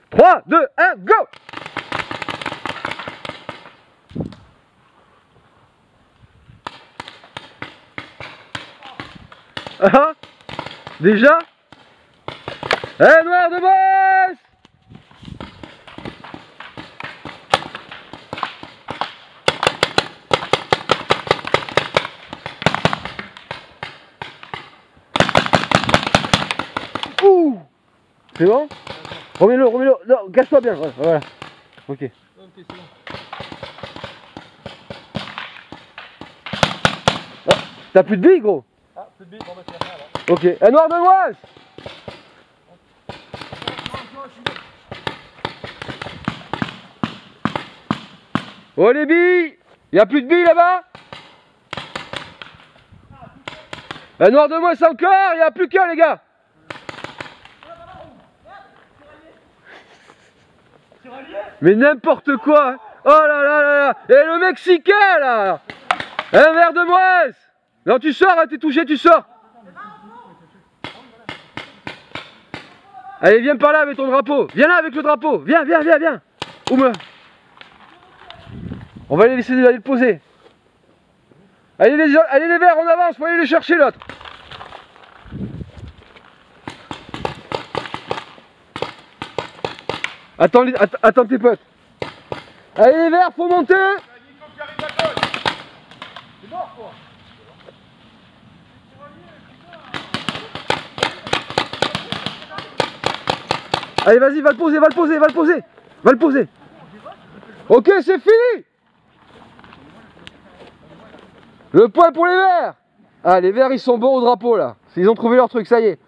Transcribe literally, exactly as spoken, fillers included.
trois, deux, un, go! Ah, déjà? Eh, noir de Bresse! Ouh! C'est bon? Remets-le, remets-le. Non, cache-toi bien. Voilà. Voilà. Ok. Ok, c'est bon. Ah, t'as plus de billes, gros? Ah, plus de billes, bon bah c'est la fin alors. Ok. Un noir de Bresse! Oh les billes! Y'a plus de billes là-bas? Un noir de Bresse encore! Y'a plus qu'un, les gars! Mais n'importe quoi! Hein. Oh là là là là! Et le Mexicain là! Un verre de Bresse! Non, tu sors, hein, t'es touché, tu sors! Allez, viens par là avec ton drapeau! Viens là avec le drapeau! Viens, viens, viens, viens! Ouma! On va les laisser aller le poser! Allez les, allez les verts, on avance, faut aller les chercher l'autre! Attends, les, att attends tes potes! Allez les verts, faut monter! C'est mort quoi. Allez, vas-y, va le poser, va le poser, va le poser! Va le poser! Ok, c'est fini! Le point pour les verts! Ah, les verts, ils sont bons au drapeau, là. Ils ont trouvé leur truc, ça y est.